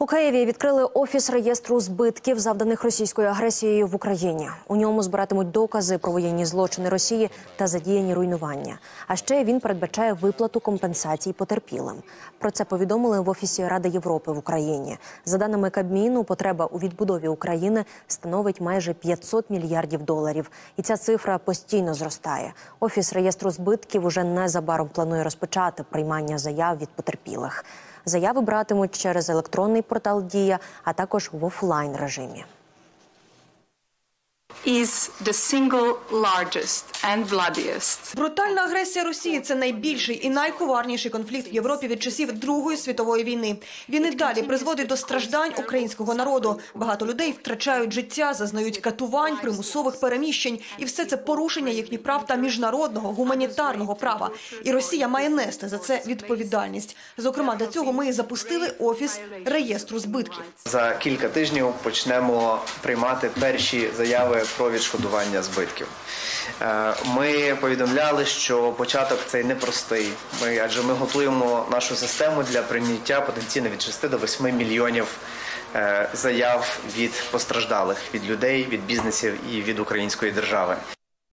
У Києві відкрили офіс реєстру збитків, завданих російською агресією в Україні. У ньому збиратимуть докази про воєнні злочини Росії та задіяні руйнування. А ще він передбачає виплату компенсацій потерпілим. Про це повідомили в Офісі Ради Європи в Україні. За даними Кабміну, потреба у відбудові України становить майже 500 мільярдів доларів. І ця цифра постійно зростає. Офіс реєстру збитків уже незабаром планує розпочати приймання заяв від потерпілих. Заяви братимуть через електронний портал «Дія», а також в офлайн режимі. Брутальна агресія Росії – це найбільший і найковарніший конфлікт в Європі від часів Другої світової війни. Він і далі призводить до страждань українського народу. Багато людей втрачають життя, зазнають катувань, примусових переміщень. І все це порушення їхніх прав та міжнародного, гуманітарного права. І Росія має нести за це відповідальність. Зокрема, для цього ми і запустили офіс реєстру збитків. За кілька тижнів почнемо приймати перші заяви про відшкодування збитків. Ми повідомляли, що початок цей непростий, адже ми готуємо нашу систему для прийняття потенційно від 6 до 8 мільйонів заяв від постраждалих, від людей, від бізнесів і від української держави.